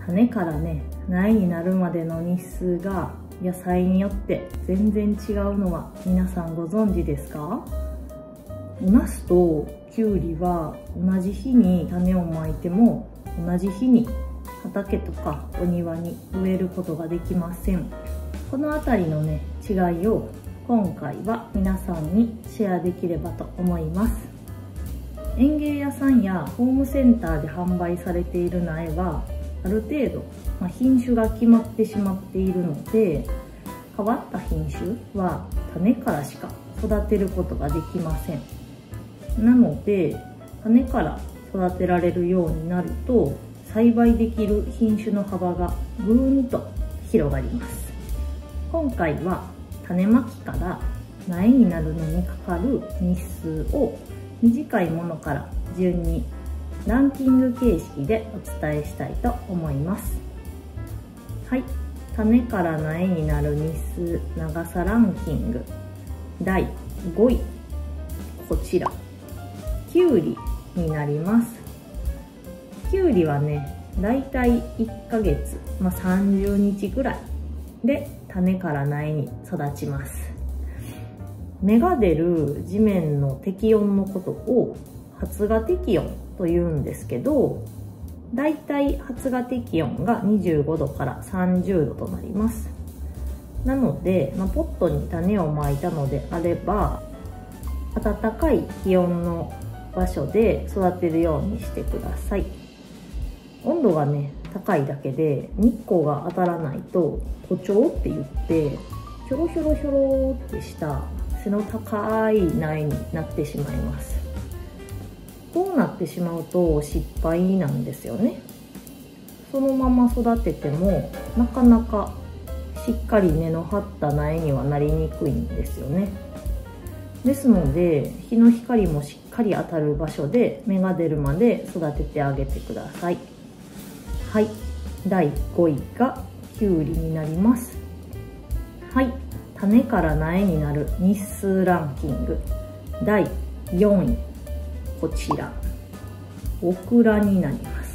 種からね苗になるまでの日数が野菜によって全然違うのは皆さんご存知ですか？ナスとキュウリは同じ日に種をまいても同じ日に畑とかお庭に植えることができません。この辺りのね違いを今回は皆さんにシェアできればと思います。園芸屋さんやホームセンターで販売されている苗はある程度、品種が決まってしまっているので、変わった品種は種からしか育てることができません。なので種から育てられるようになると栽培できる品種の幅がぐーんと広がります。今回は種まきから苗になるのにかかる日数を短いものから順にランキング形式でお伝えしたいと思います。はい、種から苗になる日数長さランキング第5位、こちらきゅうりになります。きゅうりはねだいたい1ヶ月、30日ぐらいで種から苗に育ちます。芽が出る地面の適温のことを発芽適温というんですけど、だいたい発芽適温が25度から30度となります。なので、ポットに種をまいたのであれば暖かい気温の場所で育てるようにしてください。温度がね高いだけで日光が当たらないと徒長って言ってひょろひょろひょろってした背の高い苗になってしまいます。こうなってしまうと失敗なんですよね。そのまま育ててもなかなかしっかり根の張った苗にはなりにくいんですよね。ですので日の光もしっかり当たる場所で芽が出るまで育ててあげてください。はい、第5位がきゅうりになります。はい、種から苗になる日数ランキング第4位、こちらオクラになります。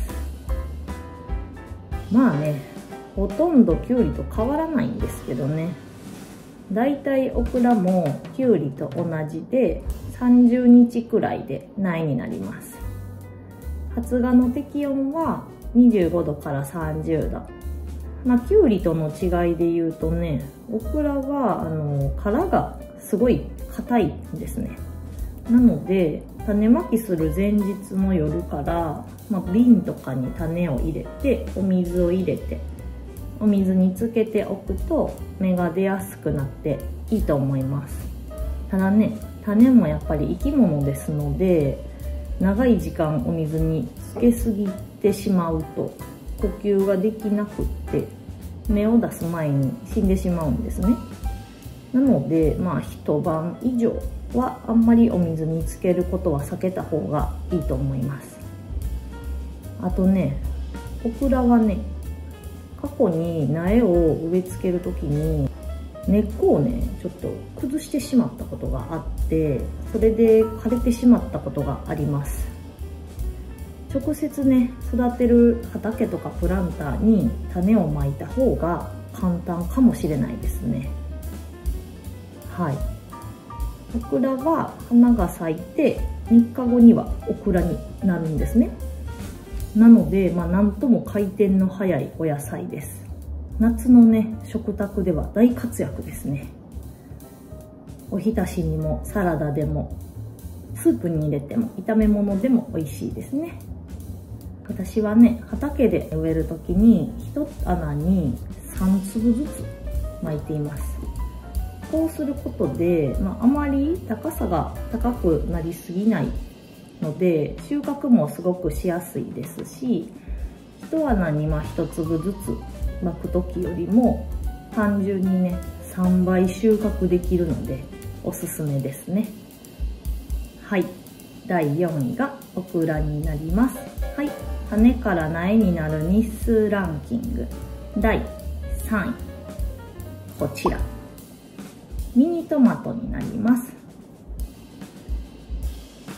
ほとんどきゅうりと変わらないんですけどね、だいたいオクラもきゅうりと同じで30日くらいで苗になります。発芽の適温は25度から30度。きゅうりとの違いで言うとね、オクラは殻がすごい硬いんですね。なので種まきする前日の夜から、瓶とかに種を入れてお水を入れてお水につけておくと芽が出やすくなっていいと思います。ただね、種もやっぱり生き物ですので長い時間お水につけすぎてしまうと呼吸ができなくって芽を出す前に死んでしまうんですね。なので一晩以上はあんまりお水につけることは避けた方がいいと思います。あとね、オクラはね過去に苗を植え付ける時に根っこをねちょっと崩してしまったことがあって、それで枯れてしまったことがあります。直接ね育てる畑とかプランターに種をまいた方が簡単かもしれないですね。はい、オクラは花が咲いて3日後にはオクラになるんですね。なのでなんとも回転の早いお野菜です。夏のね食卓では大活躍ですね。おひたしにもサラダでもスープに入れても炒め物でも美味しいですね。私はね畑で植える時に1穴に3粒ずつ巻いています。こうすることで、あまり高さが高くなりすぎないので収穫もすごくしやすいですし、1穴に1粒ずつ巻く時よりも単純にね3倍収穫できるのでおすすめですね。はい、第4位がオクラになります。はい、種から苗になる日数ランキング第3位、こちらミニトマトになります。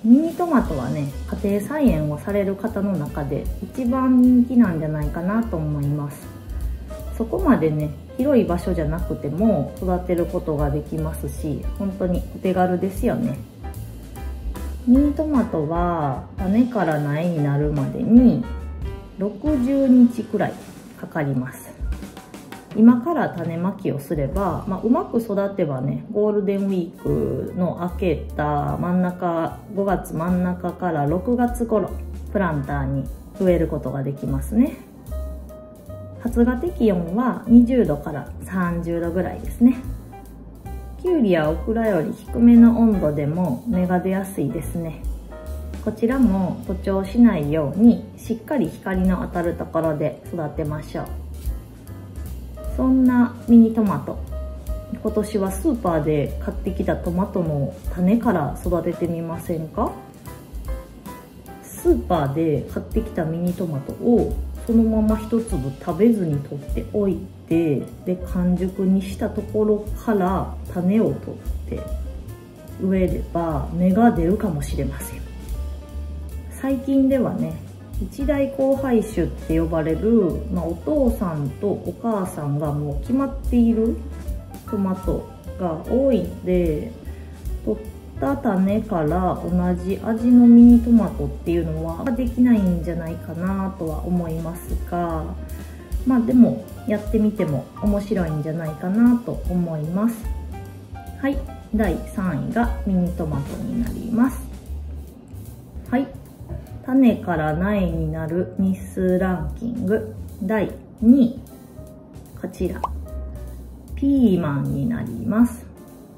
ミニトマトはね、家庭菜園をされる方の中で一番人気なんじゃないかなと思います。そこまでね、広い場所じゃなくても育てることができますし、本当にお手軽ですよね。ミニトマトは種から苗になるまでに60日くらいかかります。今から種まきをすれば、うまく育てばね、ゴールデンウィークの明けた真ん中、5月真ん中から6月頃、プランターに植えることができますね。発芽適温は20度から30度ぐらいですね。きゅうりやオクラより低めの温度でも芽が出やすいですね。こちらも徒長しないようにしっかり光の当たるところで育てましょう。そんなミニトマト、今年はスーパーで買ってきたトマトの種から育ててみませんか？スーパーで買ってきたミニトマトをそのまま一粒食べずに取っておいて、で完熟にしたところから種を取って植えれば芽が出るかもしれません。最近ではね、一大交配種って呼ばれる、お父さんとお母さんがもう決まっているトマトが多いので、取った種から同じ味のミニトマトっていうのはできないんじゃないかなとは思いますが、でもやってみても面白いんじゃないかなと思います。はい、第3位がミニトマトになります。はい、種から苗になる日数ランキング第2位、こちらピーマンになります。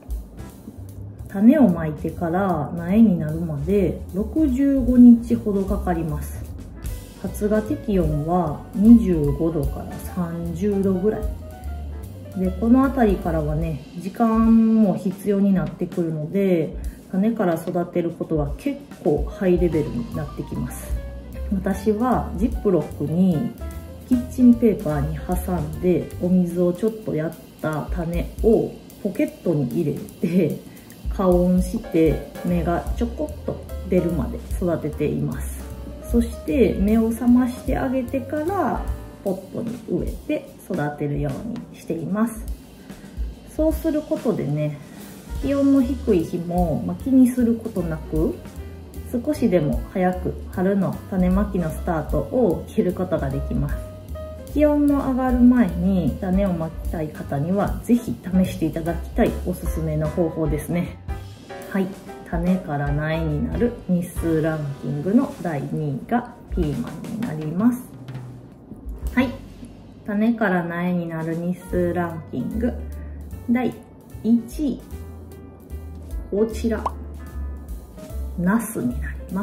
種をまいてから苗になるまで65日ほどかかります。発芽適温は25度から30度ぐらいで、この辺りからはね、時間も必要になってくるので、種から育てることは結構ハイレベルになってきます。私はジップロックにキッチンペーパーに挟んでお水をちょっとやった種をポケットに入れて加温して芽がちょこっと出るまで育てています。そして芽を覚ましてあげてからポットに植えて育てるようにしています。そうすることでね、気温の低い日も気にすることなく、少しでも早く春の種まきのスタートを切ることができます。気温の上がる前に種をまきたい方には是非試していただきたいおすすめの方法ですね。はい、種から苗になる日数ランキングの第2位がピーマンになります。はい、種から苗になる日数ランキング第1位、こちらナスになります。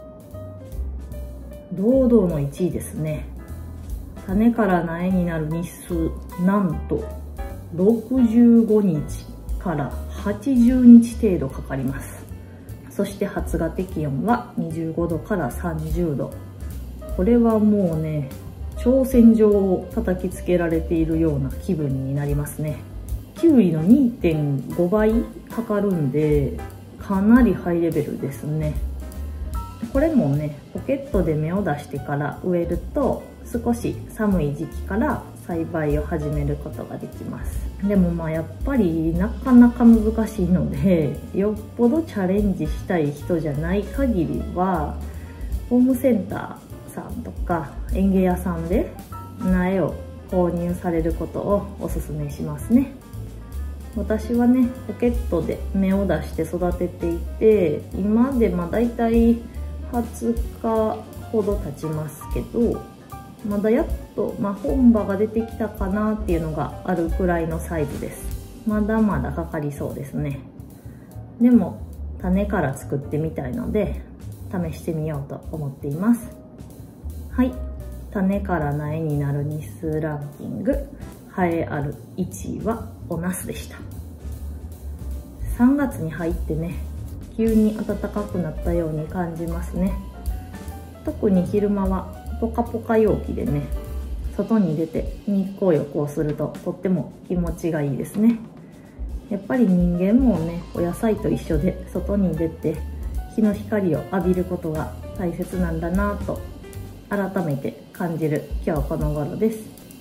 堂々の1位ですね。種から苗になる日数、なんと65日から80日程度かかります。そして発芽適温は25度から30度。これはもうね、挑戦状を叩きつけられているような気分になりますね。きゅうりの 2.5 倍かかるんで、かなりハイレベルですね。これもね、ポケットで芽を出してから植えると、少し寒い時期から栽培を始めることができます。でもやっぱりなかなか難しいので、よっぽどチャレンジしたい人じゃない限りは、ホームセンターさんとか園芸屋さんで苗を購入されることをおすすめしますね。私はね、ポケットで芽を出して育てていて、今でだいたい20日ほど経ちますけど、まだやっと、本葉が出てきたかなっていうのがあるくらいのサイズです。まだまだかかりそうですね。でも種から作ってみたいので試してみようと思っています。はい、種から苗になる日数ランキング栄えある1位はおナスでした。3月に入ってね、急に暖かくなったように感じますね。特に昼間はポカポカ陽気でね、外に出て日光浴をするととっても気持ちがいいですね。やっぱり人間もね、お野菜と一緒で外に出て日の光を浴びることが大切なんだなと改めて感じる今日この頃です。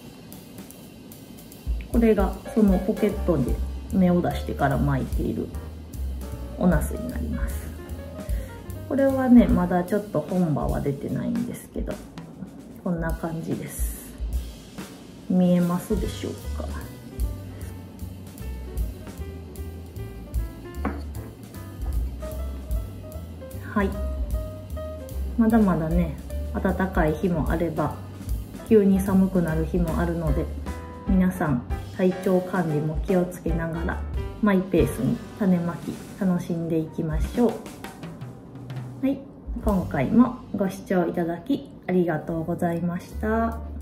これがそのポケットで芽を出してから巻いているおナスになります。これはねまだちょっと本葉は出てないんですけど、こんな感じです。見えますでしょうか。はい、まだまだね暖かい日もあれば急に寒くなる日もあるので、皆さん体調管理も気をつけながらマイペースに種まき楽しんでいきましょう。はい、今回もご視聴いただきありがとうございました。